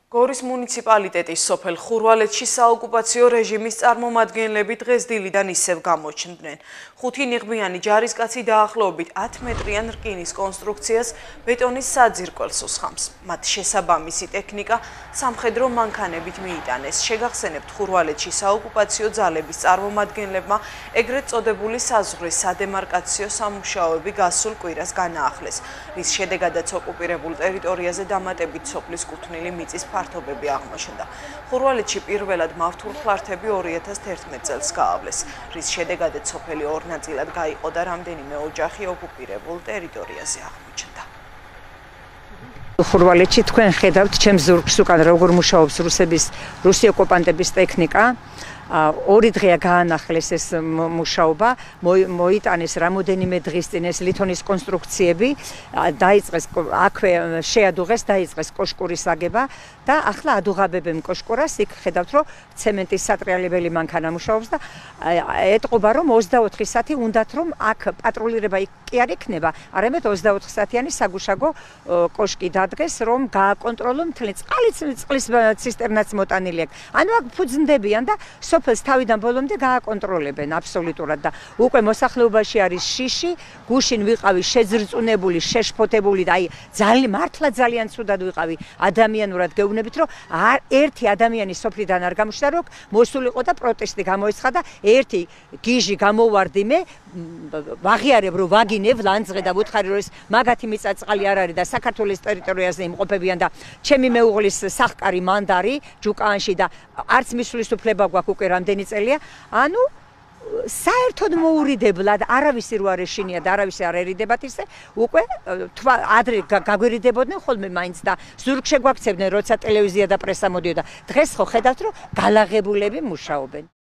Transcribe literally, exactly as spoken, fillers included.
გორის მუნიციპალიტეტის სოფელ ხურვალეთში საოკუპაციო რეჟიმის წარმომადგენლები დღეს დილიდან ისევ გამოჩნდნენ. ხუთი ნიღბიანი ჯარისკაცი დაახლოებით ათი მეტრიან რკინის კონსტრუქციას ბეტონის საძირკველს უსხამს. მათ შესაბამისი ტექნიკა სამხედრო მანქანებით მიიტანეს. შეგახსენებთ, ხურვალეთში საოკუპაციო ძალების წარმომადგენლებმა ეგრეთ წოდებული საზღვრის სადემარკაციო სამუშაოები გასულ კვირას განაახლეს, რის შედეგადაც ოკუპირებულ ტერიტორიაზე დამატებით სოფლის კუთვნილი მიწის ფართობები აღმოჩნდა. ხურვალეთში პირველად მავთულხლართები ორი ათას თერთმეტ წელს გაავლეს, რის შედეგადაც სოფელი ორ ნაწილად გაიყო და რამდენიმე ოჯახი ოკუპირებულ ტერიტორიაზე აღმოჩნდა. ხურვალეთში თქვენ ხედავთ ჩემს ზურგს უკან როგორ მუშაობს რუსების რუსი ოკუპანტების ტექნიკა. ორი დღეა გაანახლეს ეს მუშაობა, მოიტანეს რამოდენიმე დღის წინ ეს ლითონის კონსტრუქციები, დაიწყეს აქვე შეადუღეს, დაიწყეს კოშკურის აგება და ახლა ადუღაბებენ კოშკურას. იქ ხედავთ, რომ ცემენტის სატრიალებელი მანქანა მუშაობს და ეტყობა, რომ ოცდაოთხი საათი უნდათ, რომ აქ პატრულირება კი არ იქნება, არამედ ოცდაოთხი საათიანი საგუშაგო კოშკი დადგეს, რომ გააკონტროლონ მთელი წყალიც წყლის ცისტერნაც მოტანილი აქვს. ანუ აქ ფუძნდებიან და სოფელს თავიდან ბოლომდე გააკონტროლებენ აბსოლუტურად და უკვე მოსახლეობაში არის შიში, გუშინ ვიყავი შეძრწუნებული, შეშფოთებული და აი ძალიან მართლა ძალიან ცუდად ვიყავი ადამიანურად გეუბნებით, რომ ერთი ადამიანი სოფლიდან არ გამოჩნდა, რომ მოსულიყო და პროტესტი გამოიცხადა და ერთი გიჟი გამოვარდი მე, ვაღიარებ რომ ვაგინებ ლანძღე და ვუთხარი რომ ეს მაგათი მიწა-წყალი არ არის და საქართველოს ტერიტორიაზე იმყოფებიან და ჩემი მეუღლის სახკარი მანდარი ჯუკაანში და არც მისვლის უფლება გვაქვს უკვე რამდენი წელია, ანუ საერთოდ მოურიდებლად არავის რო არ ეშინია და არავის არ ერიდებათ ისე უკვე ადრე გაგვირიდებოდნენ ხოლმე მაინც და ზურგ შეგვაქცევდნენ როცა ტელევიზია და პრესა მოდიოდა. დღეს ხო ხედავთ რომ გალაღებულები მუშაობენ.